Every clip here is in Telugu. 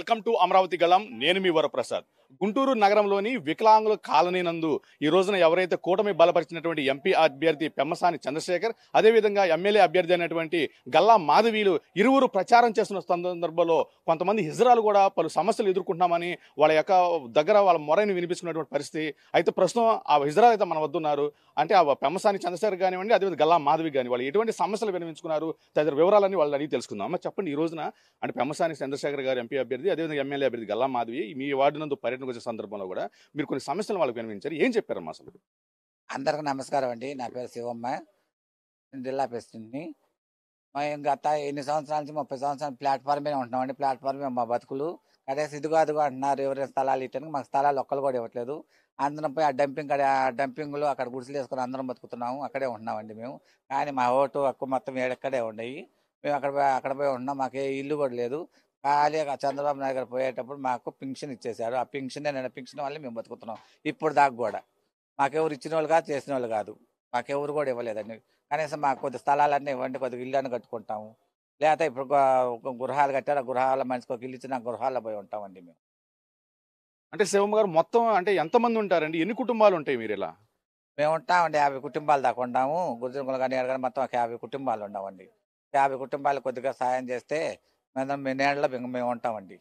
వెల్కమ్ టు అమరావతి గళం. నేను మీ వరప్రసాద్. గుంటూరు నగరంలోని వికలాంగుల కాలనీ నందు ఈ రోజున ఎవరైతే కూటమి బలపరిచినటువంటి ఎంపీ అభ్యర్థి పెమ్మసాని చంద్రశేఖర్, అదేవిధంగా ఎమ్మెల్యే అభ్యర్థి అయినటువంటి గల్లా మాధవీలు ఇరువురు ప్రచారం చేస్తున్న సందర్భంలో కొంతమంది హిజ్రాలు కూడా పలు సమస్యలు ఎదుర్కొంటున్నామని వాళ్ళ యొక్క దగ్గర వాళ్ళ మొరని వినిపించుకున్నటువంటి పరిస్థితి. అయితే ప్రస్తుతం ఆ హిజ్రాలు అయితే మన వద్ద ఉన్నారు. అంటే ఆ పెమ్మసాని చంద్రశేఖర్ కానివ్వండి, అదేవిధంగా గల్లా మాధవి కానీ వాళ్ళు ఎటువంటి సమస్యలు వినిపించుకున్నారు తదితర వివరాలన్నీ వాళ్ళని అడిగి తెలుసుకుందాం. అమ్మ చెప్పండి, ఈ రోజున అంటే పెమ్మసాని చంద్రశేఖర్ గారు ఎంపీ అభ్యర్థి, అదేవిధంగా ఎమ్మెల్యే అభ్యర్థి గల్లా మాధవి మీ వార్డు నందు పర్యటనకు వచ్చే సందర్భంలో కూడా మీరు కొన్ని సమస్యలు వాళ్ళకి వినిపించారు. ఏం చెప్పారమ్మా అసలు? అందరికి నమస్కారం అండి. నా పేరు శివమ్మ. నేను జిల్లా ప్రెసిడెంట్‌ని. మేము గత ఎన్ని సంవత్సరాల నుంచి 30 సంవత్సరాలు ప్లాట్‌ఫార్మ్ మీద ఉంటున్నామండి. ప్లాట్‌ఫార్మే మా బతుకులు. కనీసం ఇదిగో అదిగో అంటున్నారు ఎవరైనా స్థలాలు ఇయ్యటానికి. మాకు స్థలాలు ఒక్కళ్ళు కూడా ఇవ్వట్లేదు. అందరం పోయి ఆ డంపింగ్‌లో అక్కడ గుడిసెలేసుకొని అందరం బతుకుతున్నాము. అక్కడే ఉంటున్నామండి మేము. కానీ మా ఓటు హక్కు మొత్తం ఇక్కడే ఉన్నాయి. మేము అక్కడ పోయి ఉంటున్నాం. మాకు ఏ ఇల్లు కూడా లేదు. ఖాళీగా చంద్రబాబు నాయుడు గారు పోయేటప్పుడు మాకు పింఛన్ ఇచ్చేశారు. ఆ పింఛన్ వల్లే మేము బతుకుతున్నాం. ఇప్పుడు దాకా కూడా. మాకెవరు ఇచ్చినోళ్ళు కాదు, చేసినోళ్ళు కాదు. మాకెవరు కూడా ఇవ్వలేదండి. కనీసం మాకు కొద్ది స్థలాలన్నీ ఇవ్వండి, కొద్దిగా ఇల్లు కట్టుకుంటాము. లేకపోతే ఇప్పుడు గృహాలు కట్టారు, ఆ గృహాల మనిషికి ఒక ఇల్లు ఇచ్చిన గృహాల్లో పోయి ఉంటామండి మేము. అంటే శివమ్మ గారు మొత్తం అంటే ఎంతమంది ఉంటారండి? ఎన్ని కుటుంబాలు ఉంటాయి మీరు ఇలా? మేము ఉంటామండి 50 కుటుంబాలు దాకా ఉంటాము. గురుజనకులు కానీ కానీ మొత్తం ఒక 50 కుటుంబాలు ఉన్నామండి. 50 కుటుంబాలు కొద్దిగా సాయం చేస్తే మేము నేడలో మేము ఉంటామండి.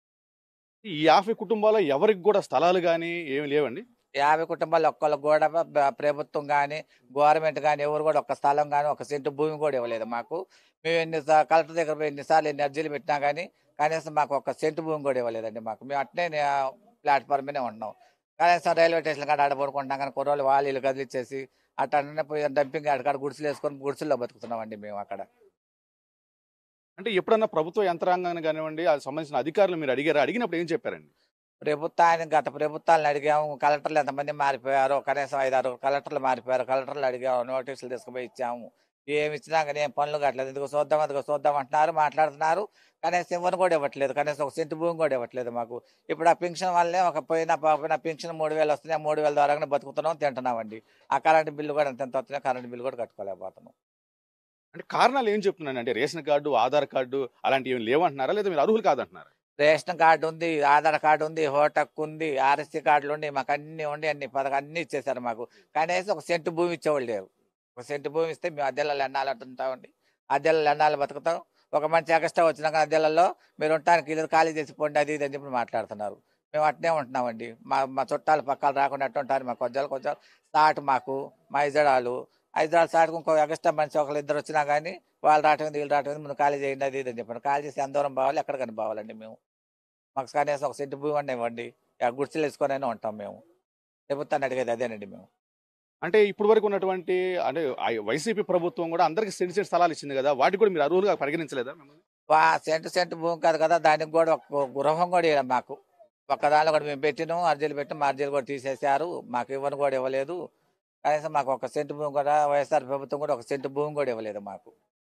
ఈ 50 కుటుంబాల్లో ఎవరికి కూడా స్థలాలు కానీ ఏమి లేవండి? 50 కుటుంబాలు ఒక్కళ్ళకి కూడా ప్రభుత్వం కానీ గవర్నమెంట్ కానీ ఎవరు కూడా ఒక్క స్థలం కానీ ఒక సెంటు భూమి కూడా ఇవ్వలేదు మాకు. మేము కలెక్టర్ దగ్గర పోయి ఎన్నిసార్లు ఎన్ని అర్జీలు పెట్టినా కానీ కనీసం మాకు ఒక సెంటు భూమి కూడా ఇవ్వలేదండి మాకు. మేము అట్నే ప్లాట్ఫామ్ మీదే ఉంటున్నాం. కనీసం రైల్వే స్టేషన్ కాడ ఆడపడుకుంటాం కానీ కుర్రోళ్ళు వాళ్ళు వీళ్ళు కదిలిచ్చేసి అట్లా పోయి డంపింగ్ అక్కడ గుడిసెలు వేసుకొని గుడిసెల్లో బతుకుతున్నామండి మేము అక్కడ. అంటే ఎప్పుడన్నా ప్రభుత్వ యంత్రాంగాన్ని కానివ్వండి, అది సంబంధించిన అధికారులు మీరు అడిగారా? అడిగినప్పుడు ఏం చెప్పారండి? గత ప్రభుత్వాలను అడిగాము. కలెక్టర్లు ఎంతమంది మారిపోయారో కనీసం 5, 6 కలెక్టర్లు మారిపోయారు. కలెక్టర్లు అడిగాము, నోటీసులు తీసుకుపోయి ఇచ్చాము. ఏమి ఇచ్చినా కానీ ఏం పనులు కట్టలేదు. ఇదిగో చూద్దాం అదిగో చూద్దాం అంటున్నారు, మాట్లాడుతున్నారు. కనీసం ఇవ్వను కూడా ఇవ్వట్లేదు. కనీసం ఒక సెంటు భూమి కూడా ఇవ్వట్లేదు మాకు. ఇప్పుడు ఆ పెన్షన్ వల్లే ఒక పోయిన పెన్షన్ 3000 వస్తున్నాయి. 3000 ద్వారానే బతుకుతున్నాం, తింటున్నామండి. ఆ కరెంటు బిల్లు కూడా ఎంత వస్తున్నాయి, కరెంటు బిల్లు కూడా కట్టుకోలేకపోతున్నాం. అంటే కారణాలు ఏం చెప్తున్నాను? అంటే రేషన్ కార్డు, ఆధార్ కార్డు అలాంటివి ఏమి లేవంటున్నారా? లేదా మీరు అర్హులు కాదంటున్నారా? రేషన్ కార్డు ఉంది, ఆధార్ కార్డు ఉంది, హోటక్ ఉంది, ఆర్ఎస్సీ కార్డులు ఉండి మాకు అన్ని ఉండి అన్ని పథకాలు అన్ని ఇచ్చేసారు మాకు. కనీసం ఒక సెంటు భూమి ఇచ్చేవాళ్ళు లేరు. ఒక సెంటు భూమి ఇస్తే మేము అద్దెలలో ఎండాలంటుంటామండి. అద్దెలలో ఎండాలి బతుకుతాం. ఒక మంచి ఎక్స్ట్రా వచ్చినాక అద్దెలలో మీరు ఉండటానికి ఇల్లు ఖాళీ చేసి పోండి అది ఇది అని చెప్పి మాట్లాడుతున్నారు. మేము అట్నే ఉంటున్నామండి. మా చుట్టాలు పక్కలు రాకుండా అట్టు ఉంటారు. మా కొంచెం సాటు మాకు మా ఇజడాలు సాటుకు ఇంకో ఎక్స్ట్రా మనిషి ఒకళ్ళు ఇద్దరు వచ్చినా కానీ వాళ్ళు రావటం వీళ్ళు రావటం ముందు ఖాళీ చేయండి అది ఇది అని చెప్పండి. ఖాళీ చేసి ఎంత దూరం పోవాలి, ఎక్కడికని పోవాలండి మేము. మాకు కనీసం ఒక సెంటు భూమి అన్న ఇవ్వండి. గుడిసెలు వేసుకొని ఉంటాం మేము. ప్రభుత్వాన్ని అడిగేది అదేనండి మేము. అంటే ఇప్పుడు వరకు ఉన్నటువంటి అంటే వైసీపీ ప్రభుత్వం కూడా అందరికి సెంటు స్థలాలు ఇచ్చింది కదా, వాటికి కూడా మీరు అర్హులుగా పరిగణించలేదా మిమ్మల్ని? సెంటు భూమి కాదు కదా, దానికి కూడా ఒక గృహం కూడా ఇవ్వలేదు మాకు. ఒక్కదానిలో కూడా మేము పెట్టినాం, అర్జీలు పెట్టి మా అర్జీలు కూడా తీసేశారు. మాకు ఇవ్వను కూడా ఇవ్వలేదు. కనీసం మాకు ఒక సెంటు భూమి కూడా వైఎస్ఆర్ ప్రభుత్వం కూడా ఒక సెంటు భూమి కూడా ఇవ్వలేదు మాకు.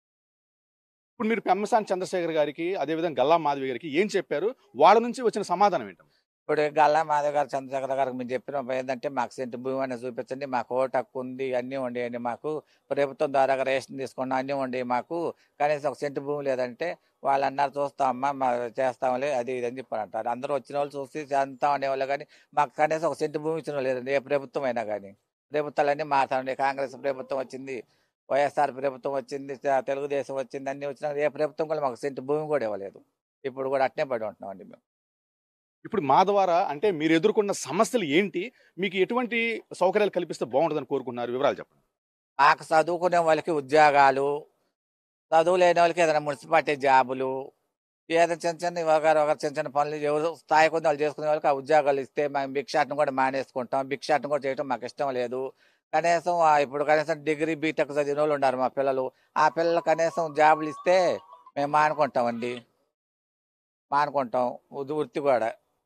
ఇప్పుడు మీరు పెమ్మసాని చంద్రశేఖర్ గారికి, అదేవిధంగా గల్లా మాధవి గారికి ఏం చెప్పారు? వాళ్ళ నుంచి వచ్చిన సమాధానం ఏంటమ్మా? ఇప్పుడు గల్లా మాధవ్ గారు చంద్రశేఖర్ గారికి మేము చెప్పిన ఏంటంటే మాకు సెంటు భూమి అనేది చూపించండి, మాకు ఓటు హక్కు ఉంది, అన్నీ ఉండేయండి మాకు. ప్రభుత్వం ద్వారా రేషన్ తీసుకున్నాం, అన్నీ ఉండేవి మాకు. కనీసం ఒక సెంటు భూమి లేదంటే వాళ్ళు అన్నారు చూస్తామమ్మా మా చేస్తాంలే అది ఇది అని చెప్పి అంటారు. అందరూ వచ్చిన వాళ్ళు చూసి చేస్తాం అనేవాళ్ళు కానీ మాకు కనీసం ఒక సెంటు భూమి ఇచ్చిన లేదండి. ఏ ప్రభుత్వం అయినా కానీ ప్రభుత్వాలన్నీ మారుతామండి. కాంగ్రెస్ ప్రభుత్వం వచ్చింది, వైఎస్ఆర్ ప్రభుత్వం వచ్చింది, తెలుగుదేశం వచ్చింది, అన్నీ వచ్చినా ఏ ప్రభుత్వం కూడా మాకు సెంటు భూమి కూడా ఇవ్వలేదు. ఇప్పుడు కూడా అట్నే పడి ఉంటున్నామండి మేము. ఇప్పుడు మా ద్వారా అంటే మీరు ఎదుర్కొన్న సమస్యలు ఏంటి? మీకు ఎటువంటి సౌకర్యాలు కల్పిస్తే బాగుంటుందని కోరుకుంటున్నారు? వివరాలు చెప్పండి. మాకు చదువుకునే వాళ్ళకి ఉద్యోగాలు, చదువు లేని వాళ్ళకి ఏదైనా మున్సిపాలిటీ జాబులు, ఏదైనా చిన్న పనులు ఎవరు స్థాయి కొన్ని వాళ్ళు చేసుకునే వాళ్ళకి ఆ ఉద్యోగాలు ఇస్తే మేము భిక్షాటన కూడా మానేసుకుంటాం. భిక్షాటన కూడా చేయడం మాకు ఇష్టం లేదు. కనీసం ఇప్పుడు కనీసం డిగ్రీ బీటెక్ చదివిన వాళ్ళు ఉన్నారు మా పిల్లలు. ఆ పిల్లలు కనీసం జాబులు ఇస్తే మేము మానుకుంటాం. వృత్తి కూడా